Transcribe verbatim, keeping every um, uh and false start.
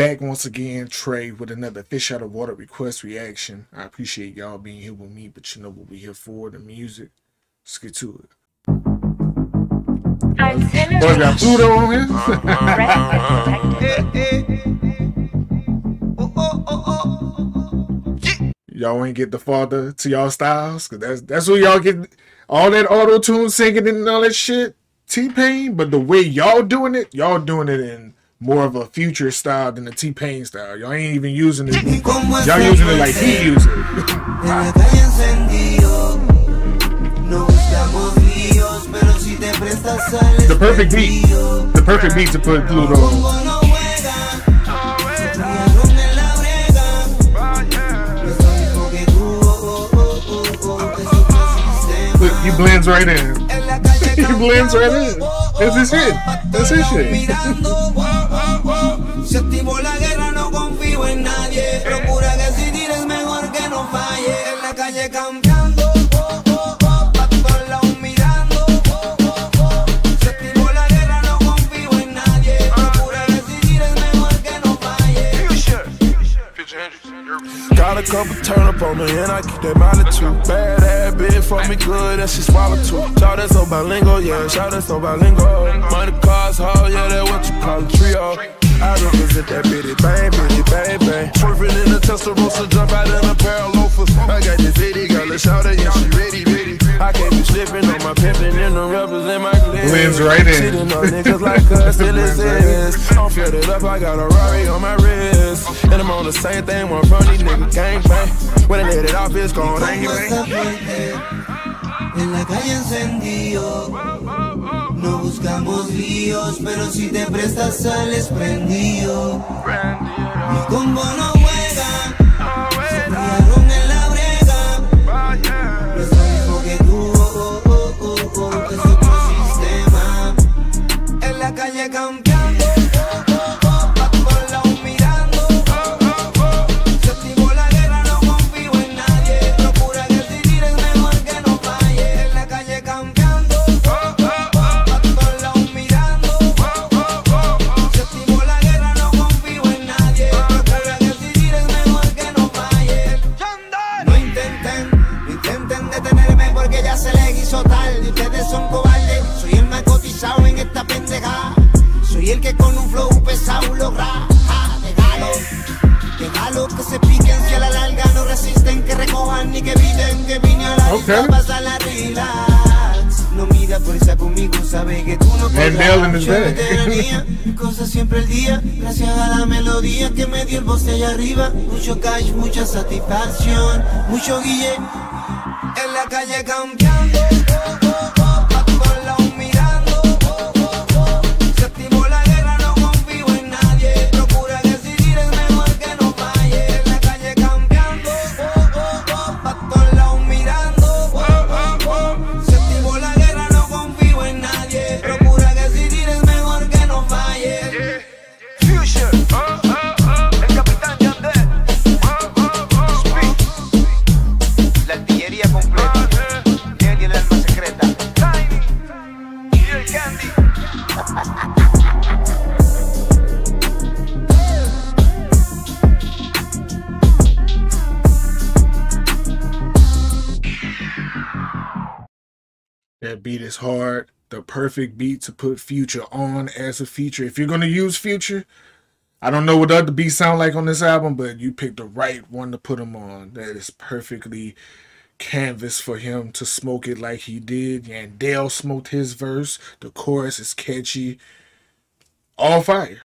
Back once again, Trey, with another Fish Out of Water request reaction. I appreciate y'all being here with me, but you know what we're here for, the music. Let's get to it. Oh, got Pluto on here? Y'all ain't get the father to y'all styles? Cause that's that's what y'all get, all that auto-tune singing and all that shit. T-Pain, but the way y'all doing it, y'all doing it in more of a Future style than the T-Pain style. Y'all ain't even using it. Y'all using it like he used it. The perfect beat. The perfect beat to put Pluto on. Look, he blends right in. He blends right in. That's his shit. That's his shit. Se activó la guerra, no confío en nadie. Procura que si tires mejor que no falle. En la calle cambiando, oh, oh, oh, pa' todos lados mirando, oh, oh, oh. Se activó la guerra, no confío en nadie. Procura que si tires mejor que no falle. Got a couple turn up on me and I keep that mileage too. Bad ass bitch for me good and she swallow too. Shout that so bilingual, yeah, shout that so bilingual. Money, cars, hoe, yeah, that what you call a trio. I represent that bitty bang, bitty bang, bang. Swerving in the Testarossa, jump out in a pair of loafers. I got this itty, got a shout out, yeah, she ready, ready. I can't be slipping on my pimpin' and the rubbers in my glitter. Blends right in. She didn't know niggas like us, still exist. I'm filled up, I got a Rari on my wrist. And I'm on the same thing, one from these niggas gang bang. When I let it off, it's gone, bang, bang. En la calle encendido, no buscamos líos, pero si te prestas sales prendido. Mi combo no juega, se criaron en la brega. No es lo mismo que tú, oh, oh, oh, oh, es otro sistema. En la calle campeando, oh, oh, oh, pa' todos lados mirando, oh, oh, oh. Se activó la guerra, no confío en nadie. Procura que si tires mejor que no falle. En la calle campeando, oh, oh, oh, pa' todos lados mirando, oh, oh, oh. Se activó la guerra, no confío en nadie. Procura que si tires mejor que no falle. No intenten, no intenten detenerme porque ya se les hizo tarde. Ustedes son cobardes, soy el más cotizado en esta pendeja. Soy el que con un flow pesado logra. Ja, déjalo, déjalo que se piquen si a la larga no resisten, que recojan ni que eviten, que vine a la Okay. isla, pasa la relax. No mira por esa conmigo, sabe que tú no podrás. Mucha veteranía, cosas siempre el día. Gracias a la melodía que me dio el voz de allá arriba. Mucho cash, mucha satisfacción, mucho guille. En la calle campeando, oh, oh, oh, pa' todos lados mirando, oh, oh, oh. Se activó la guerra, no confío en nadie. Procura que si tires mejor que no falle. En la calle campeando, oh, oh, oh, pa' todos lados mirando, oh, oh, oh. Se activó la guerra, no confío en nadie. Procura que si tires mejor que no falle. Future, oh, oh, oh, el capitán Yandel, oh, oh, oh, Speed. La artillería completa. Él y el alma secreta. Tiny, y el Candy. That beat is hard. The perfect beat to put Future on as a feature. If you're going to use Future, I don't know what other beats sound like on this album, but you picked the right one to put him on. That is perfectly canvas for him to smoke it like he did. Yandel smoked his verse. The chorus is catchy. All fire.